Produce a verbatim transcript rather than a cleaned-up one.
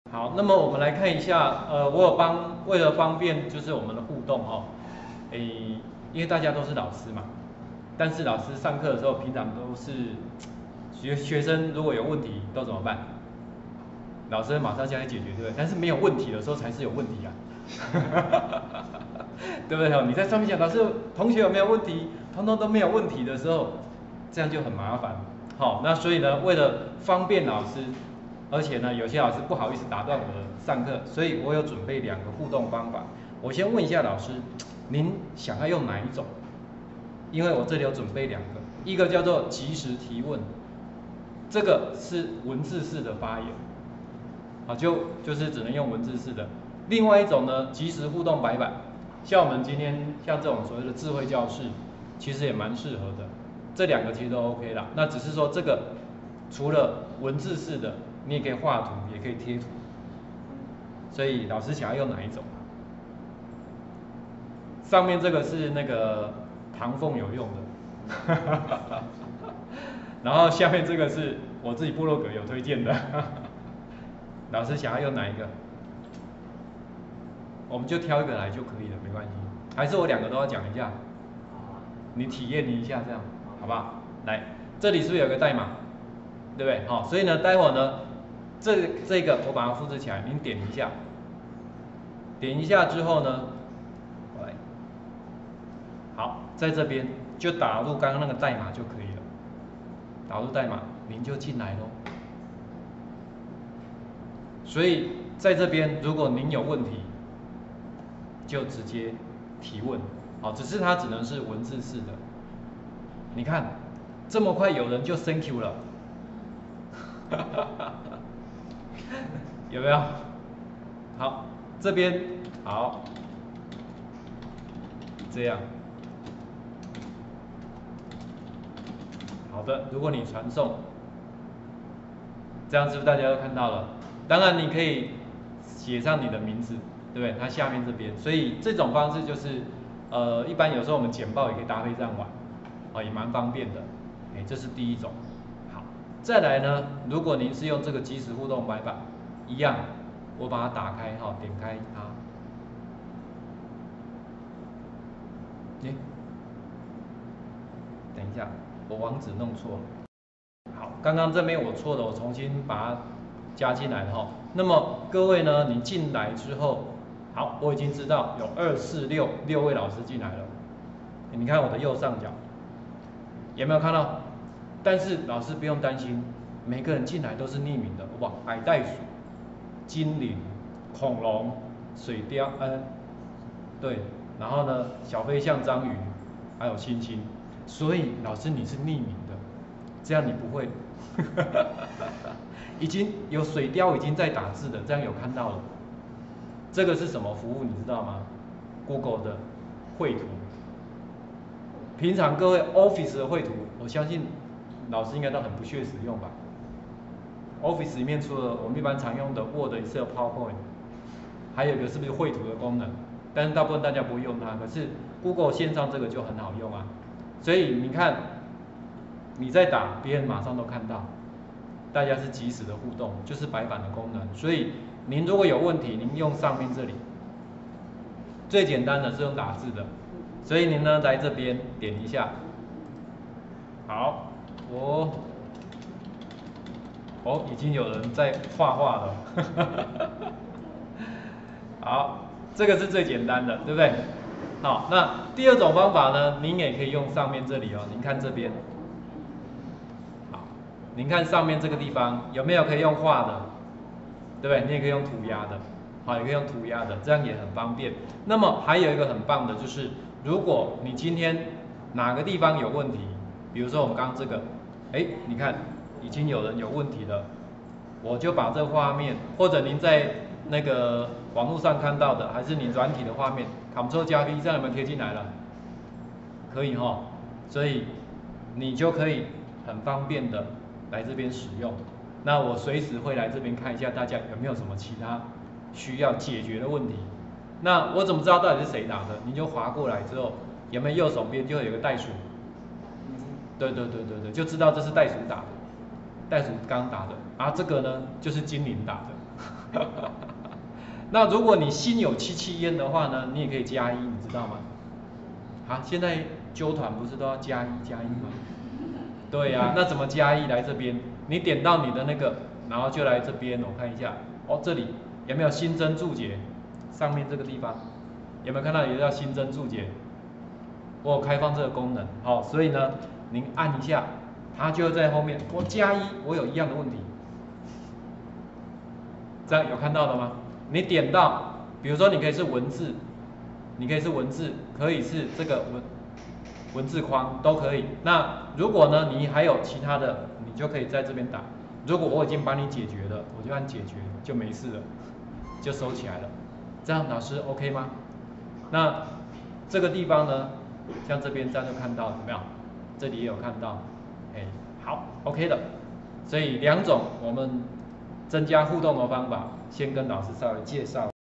好，那么我们来看一下，呃，我有帮为了方便就是我们的互动哦，诶，因为大家都是老师嘛，但是老师上课的时候平常都是学学生如果有问题都怎么办？老师马上加以解决，对不对？但是没有问题的时候才是有问题啊，对不对？你在上面讲老师同学有没有问题，通通都没有问题的时候，这样就很麻烦。好，那所以呢，为了方便老师，而且呢，有些老师不好意思打断我的上课，所以我有准备两个互动方法。我先问一下老师，您想要用哪一种？因为我这里有准备两个，一个叫做即时提问，这个是文字式的发言，啊，就就是只能用文字式的。另外一种呢，即时互动白板，像我们今天像这种所谓的智慧教室，其实也蛮适合的。这两个其实都 OK 啦，那只是说这个除了文字式的，你也可以画图，也可以贴图。所以老师想要用哪一种？上面这个是那个唐凤有用的，然后下面这个是我自己部落格有推荐的。老师想要用哪一个？我们就挑一个来就可以了，没关系。还是我两个都要讲一下？你体验一下这样，好不好？来，这里是不是有个代码？对不对？好，所以呢，待会儿呢，这这个我把它复制起来，您点一下，点一下之后呢，来，好，在这边就打入刚刚那个代码就可以了。打入代码，您就进来喽。所以在这边，如果您有问题，就直接提问，好，只是它只能是文字式的。你看，这么快有人就 thank you 了，有没有？好，这边好，这样，好的。如果你传送，这样是不是大家都看到了？当然你可以写上你的名字，对不对？它下面这边，所以这种方式就是，呃，一般有时候我们简报也可以搭配这样玩，啊，也蛮方便的。哎，这是第一种。好，再来呢，如果您是用这个即时互动白板，一样，我把它打开哈，点开它。哎，等一下，我网址弄错了。好，刚刚这边我错了，我重新把它加进来了哈。那么各位呢，你进来之后，好，我已经知道有二四六六位老师进来了。你看我的右上角，有没有看到？但是老师不用担心，每个人进来都是匿名的，哇，矮袋鼠、精灵、恐龙、水貂，嗯，对，然后呢，小飞象、章鱼，还有猩猩。所以老师你是匿名的，这样你不会，已经有水貂已经在打字了，这样有看到了。这个是什么服务你知道吗 ？Google 的绘图。平常各位 Office 的绘图，我相信老师应该都很不屑使用吧。Office 里面除了我们一般常用的 Word、Excel、PowerPoint， 还有一个是不是绘图的功能？但是大部分大家不会用它，可是 Google 线上这个就很好用啊。所以你看，你在打，别人马上都看到，大家是即时的互动，就是白板的功能。所以您如果有问题，您用上面这里，最简单的是用打字的。所以您呢来这边点一下，好，我哦已经有人在画画了，好，这个是最简单的，对不对？好，那第二种方法呢，您也可以用上面这里哦，您看这边，好，您看上面这个地方有没有可以用画的，对不对？你也可以用涂鸦的，好，也可以用涂鸦的，这样也很方便。那么还有一个很棒的就是，如果你今天哪个地方有问题，比如说我们刚刚这个，哎，你看已经有人有问题了，我就把这画面，或者您在那个网络上看到的，还是你软体的画面 ，Ctrl 加 V， 这样有没有贴进来了？可以哈，所以你就可以很方便的来这边使用。那我随时会来这边看一下大家有没有什么其他需要解决的问题。那我怎么知道到底是谁打的？你就滑过来之后，有没有右手边就会有个袋鼠？对对对对对，就知道这是袋鼠打的，袋鼠刚打的。啊，这个呢就是精灵打的。 那如果你心有戚戚焉的话呢，你也可以加一，你知道吗？好，现在纠团不是都要加一加一吗？对呀、啊，那怎么加一？来这边，你点到你的那个，然后就来这边，我看一下，哦，这里有没有新增注解？上面这个地方有没有看到有叫新增注解？我有开放这个功能，好、哦，所以呢，您按一下，它就会在后面，我加一，我有一样的问题，这样有看到的吗？你点到，比如说你可以是文字，你可以是文字，可以是这个文文字框都可以。那如果呢你还有其他的，你就可以在这边打。如果我已经帮你解决了，我就按解决就没事了，就收起来了。这样老师 OK 吗？那这个地方呢，像这边这样就看到了，有没有？这里也有看到，哎，好 OK 的。所以两种我们增加互动的方法，先跟老师稍微介绍。